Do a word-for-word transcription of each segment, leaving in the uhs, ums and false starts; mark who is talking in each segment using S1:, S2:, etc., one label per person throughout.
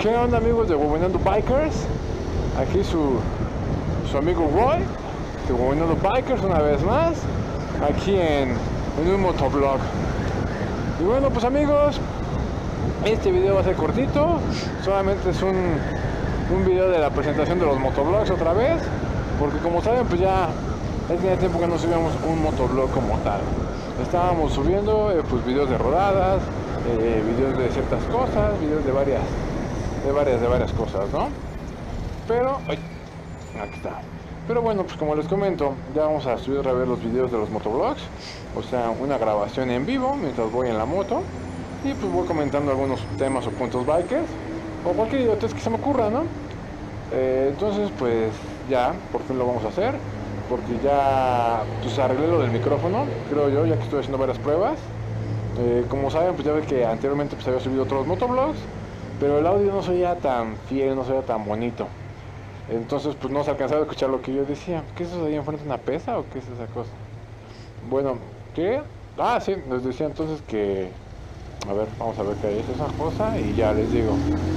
S1: ¿Qué onda, amigos de Webinando Bikers? Aquí su, su amigo Roy de Webinando Bikers una vez más, aquí en, en un motovlog. Y bueno, pues amigos, este video va a ser cortito, solamente es un, un video de la presentación de los motovlogs otra vez, porque como saben, pues ya hace tiempo que no subíamos un motovlog como tal. Estábamos subiendo eh, pues videos de rodadas, eh, videos de ciertas cosas, videos de varias, de varias, de varias cosas, ¿no? Pero, ay, aquí está. Pero bueno, pues como les comento, ya vamos a subir otra vez los videos de los motovlogs, o sea, una grabación en vivo mientras voy en la moto, y pues voy comentando algunos temas o puntos bikers, o cualquier idiotez que se me ocurra, ¿no? Eh, entonces, pues ya, por fin lo vamos a hacer, porque ya pues arreglé lo del micrófono, creo yo, ya que estoy haciendo varias pruebas. Eh, como saben, pues ya ven que anteriormente pues había subido otros motovlogs, pero el audio no se oía tan fiel, no se oía tan bonito. Entonces pues no se alcanzaba a escuchar lo que yo decía. ¿Qué es eso de ahí enfrente, una pesa o qué es esa cosa? Bueno, ¿qué? Ah, sí, les decía entonces que... A ver, vamos a ver qué es esa cosa y ya les digo.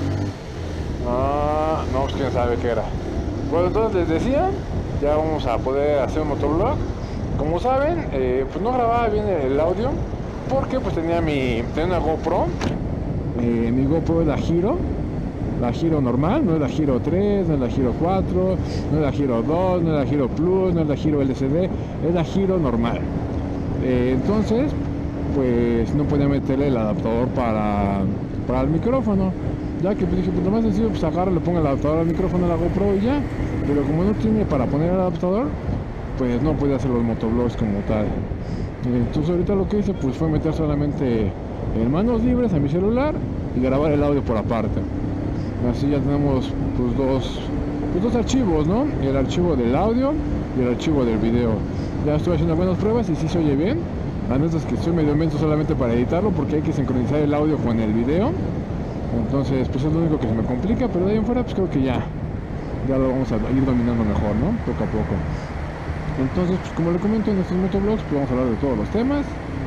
S1: Ah, no, pues quién sabe qué era. Bueno, entonces les decía, ya vamos a poder hacer un motovlog. Como saben, eh, pues no grababa bien el audio porque pues tenía mi tenía una GoPro. Eh, mi GoPro es la Hero, la Hero normal, no es la Hero tres, no es la Hero cuatro, no es la Hero dos, no es la Hero Plus, no es la Hero L C D, es la Hero normal. Eh, entonces, pues no podía meterle el adaptador para, para el micrófono, ya que pues dije, pues lo más sencillo, pues agarro, le pongo el adaptador al micrófono a la GoPro y ya. Pero como no tiene para poner el adaptador, pues no podía hacer los motovlogs como tal. Entonces ahorita lo que hice pues fue meter solamente en manos libres a mi celular y grabar el audio por aparte. Así ya tenemos pues dos, pues dos archivos, ¿no? El archivo del audio y el archivo del video. Ya estuve haciendo algunas pruebas y sí se oye bien. La neta es que estoy medio lento solamente para editarlo porque hay que sincronizar el audio con el video. Entonces pues es lo único que se me complica, pero de ahí en fuera pues creo que ya, ya lo vamos a ir dominando mejor, ¿no? Poco a poco. Entonces, pues como les comento en estos motovlogs, pues vamos a hablar de todos los temas,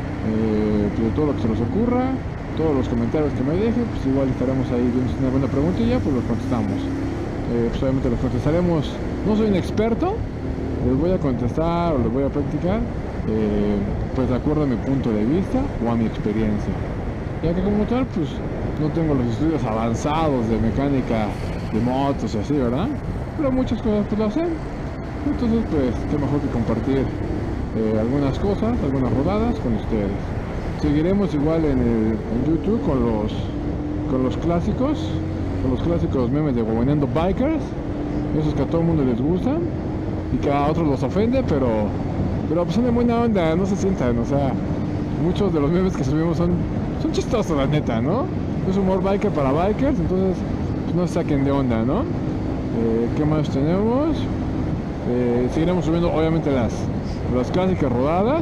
S1: eh, de todo lo que se nos ocurra, todos los comentarios que me dejen, pues igual estaremos ahí viendo si tienen alguna preguntilla, pues los contestamos. Eh, pues obviamente los contestaremos, no soy un experto, les voy a contestar o les voy a practicar, eh, pues de acuerdo a mi punto de vista o a mi experiencia. Ya que como tal, pues no tengo los estudios avanzados de mecánica de motos y así, ¿verdad? Pero muchas cosas pues lo hacen. Entonces pues qué mejor que compartir eh, algunas cosas, algunas rodadas con ustedes. Seguiremos igual en, el, en YouTube con los con los clásicos, con los clásicos memes de Webinando Bikers, esos que a todo el mundo les gustan y que a otros los ofende, pero pero pues son de buena onda, no se sientan, o sea, muchos de los memes que subimos son, son chistosos, la neta, ¿no? Es humor biker para bikers, entonces pues no se saquen de onda, ¿no? Eh, ¿Qué más tenemos? Eh, seguiremos subiendo obviamente las, las clásicas rodadas,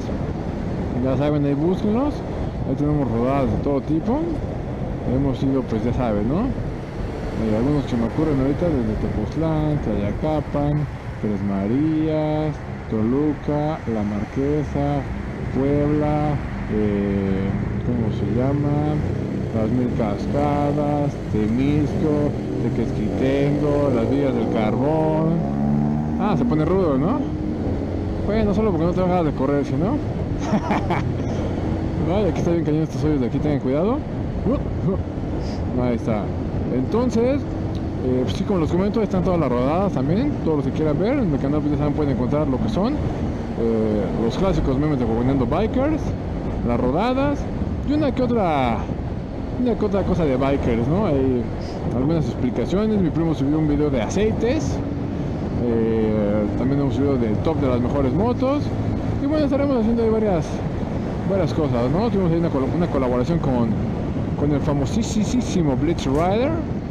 S1: ya saben, ahí búsquenlos, ahí tenemos rodadas de todo tipo, hemos ido pues ya saben, ¿no? Eh, algunos que me ocurren ahorita desde Tepoztlán, Tlayacapan, Tres Marías, Toluca, La Marquesa, Puebla, eh, ¿cómo se llama? Las Mil Cascadas, Temisco, Tequesquitengo, las Villas del Carbón. Ah, se pone rudo, ¿no? Bueno, solo porque no tengo ganas de correr, si no. Vale, aquí está bien cañón estos hoyos de aquí, tengan cuidado. Ahí está. Entonces, eh, pues sí, como les comento, están todas las rodadas también. Todos los que quieran ver, en el canal pues ya saben, pueden encontrar lo que son eh, los clásicos memes de Webinando Bikers, las rodadas y una que otra una que otra cosa de bikers, ¿no? Hay algunas explicaciones. Mi primo subió un video de aceites. Eh, también hemos subido del top de las mejores motos y bueno, estaremos haciendo ahí varias varias cosas, ¿no? Tuvimos ahí una, col una colaboración con, con el famosísimo Blitz Rider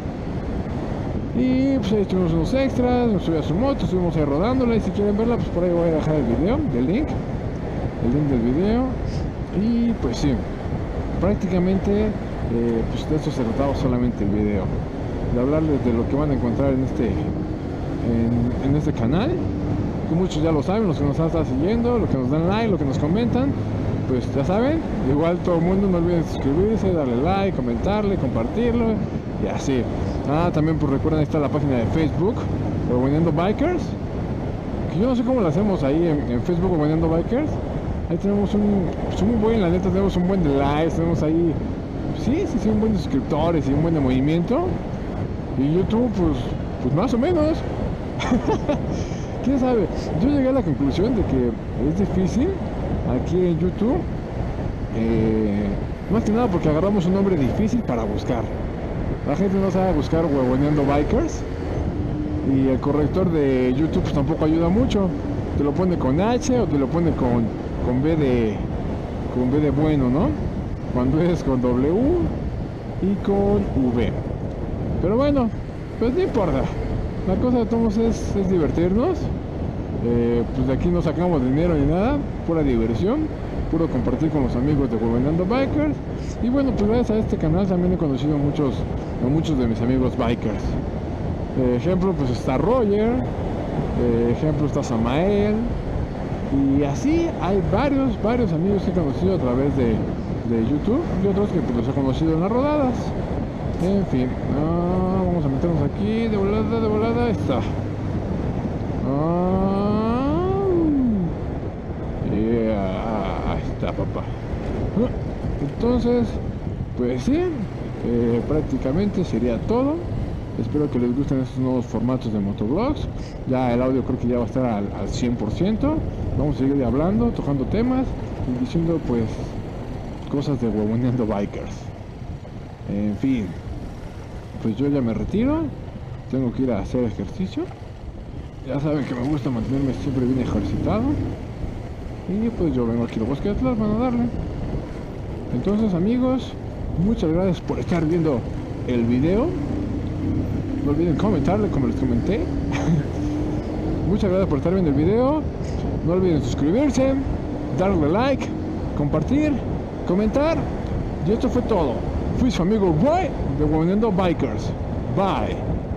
S1: y pues ahí tuvimos unos extras, nos subió a su moto, estuvimos ahí rodándola y si quieren verla pues por ahí voy a dejar el video, el link el link del video y pues sí, prácticamente eh, pues de esto se trataba solamente el video, de hablarles de lo que van a encontrar en este En, en este canal, que muchos ya lo saben, los que nos están siguiendo, los que nos dan like, los que nos comentan, pues ya saben, igual todo el mundo no olviden suscribirse, darle like, comentarle, compartirlo y así. Ah, también pues recuerden, ahí está la página de Facebook, Huevoneando Bikers. Que yo no sé cómo lo hacemos ahí en, en Facebook, Huevoneando Bikers. Ahí tenemos un, pues un buen, la neta, tenemos un buen de likes, tenemos ahí, sí, sí, sí, un buen de suscriptores y un buen de movimiento. Y YouTube, pues, pues más o menos. ¿Quién sabe? Yo llegué a la conclusión de que es difícil aquí en YouTube. Eh, más que nada porque agarramos un nombre difícil para buscar. La gente no sabe buscar Huevoneando Bikers. Y el corrector de YouTube pues, tampoco ayuda mucho. Te lo pone con H o te lo pone con, con B de con B de bueno, ¿no? Cuando es con W y con V. Pero bueno, pues no importa. La cosa de todos es, es divertirnos. Eh, pues de aquí no sacamos dinero ni nada, pura diversión, puro compartir con los amigos de Huevoneando Bikers. Y bueno, pues gracias a este canal también he conocido muchos, a muchos de mis amigos bikers. Eh, ejemplo, pues está Roger, eh, ejemplo está Samael, y así hay varios, varios amigos que he conocido a través de, de YouTube y otros que pues los he conocido en las rodadas. En fin, ah, vamos a meternos aquí, de volada, de volada, ahí está. Ah, yeah, ahí está, papá. Entonces, pues sí, eh, prácticamente sería todo. Espero que les gusten estos nuevos formatos de motovlogs. Ya el audio creo que ya va a estar al, al cien por ciento. Vamos a seguir hablando, tocando temas y diciendo pues cosas de Huevoneando Bikers. En fin, pues yo ya me retiro. Tengo que ir a hacer ejercicio. Ya saben que me gusta mantenerme siempre bien ejercitado. Y pues yo vengo aquí al bosque de atrás para darle. Entonces amigos, muchas gracias por estar viendo el video. No olviden comentarle como les comenté. Muchas gracias por estar viendo el video. No olviden suscribirse, darle like, compartir, comentar. Y esto fue todo. Fui su amigo Roy de Huevoneando Bikers. Bye.